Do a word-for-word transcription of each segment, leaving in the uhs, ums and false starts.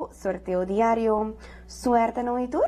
sorteo diario. Suerte no Itur.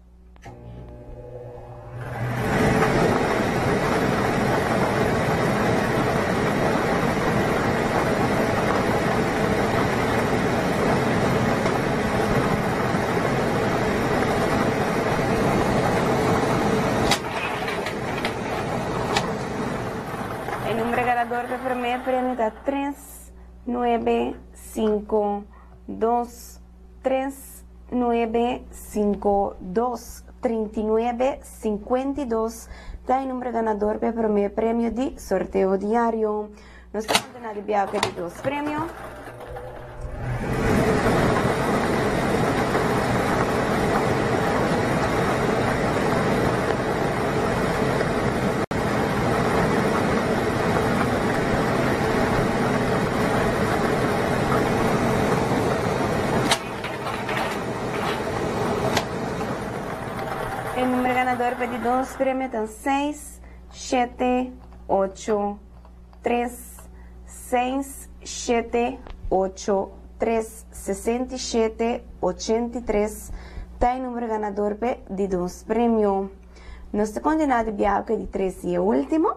El número ganador del primer premio da tres, nueve, cinco, dos, tres, nueve, cinco, dos, treinta y nueve, cincuenta y dos. Da el número ganador del primer premio de sorteo diario. Nos estamos de viaje de dos premios. El número ganador de dos premios son seis, siete, ocho, tres, seis, siete, ocho, tres, sesenta y siete, ochenta y tres. Está el número ganador de dos premios. Nuestro condenado de viaje de tres y el último.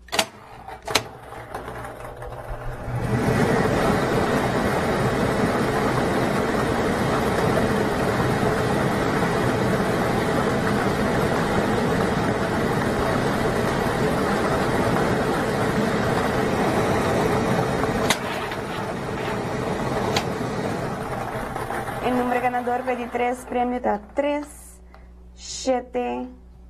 El número ganador de tres premios da tres, siete,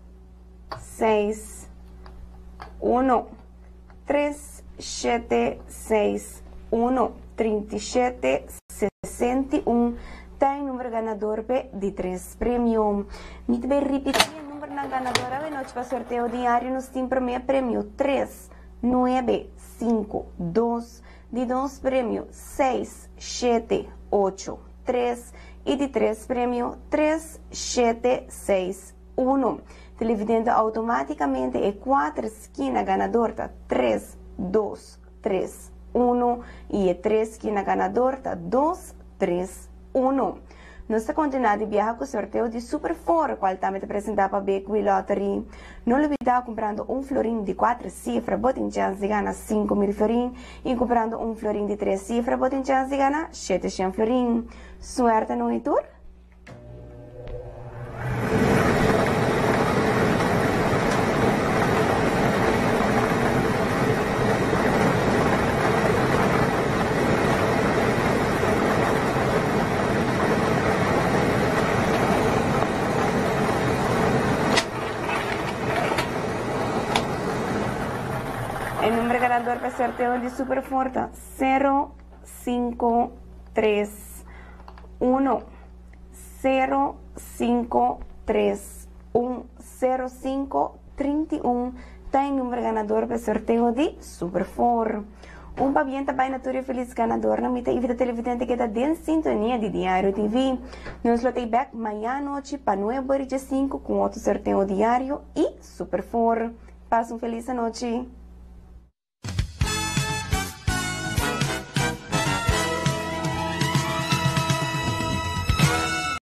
seis, uno, tres, siete, seis, uno, treinta y siete, sesenta y uno. Está el número ganador de tres premios. Me voy a repetir el número ganador de noche para sorteo diario. Nos tiene primer premio tres, nueve, cinco, dos, de dos premios seis, siete, ocho, tres y de tres premio tres, siete, seis, uno. Televidente automáticamente es cuatro esquina ganador da tres, dos, tres, uno y es tres esquina ganador da dos, tres, uno. Nuestra continuidad de viaje con sorteo de Super Four, cual también te presenta para Beco Lottery. No olvides comprando un florín de cuatro cifras, botin chance de ganar cinco mil florín. Y comprando un florín de tres cifras, botin chance de ganar setecientos florín. Suerte no Itur. El número ganador para sorteo de Super Forta cero, cinco, tres, uno, cero, cinco, tres, uno, cero, cinco, treinta y uno. Está el número ganador para sorteo de Super Four. Un pavienta para Natura Feliz ganador na mita evita televidente que está en sintonía de Diario T V. Nos lo te back mañana noche para nueve horas cinco con otro sorteo diario y Super Four. Pasa una feliz noche.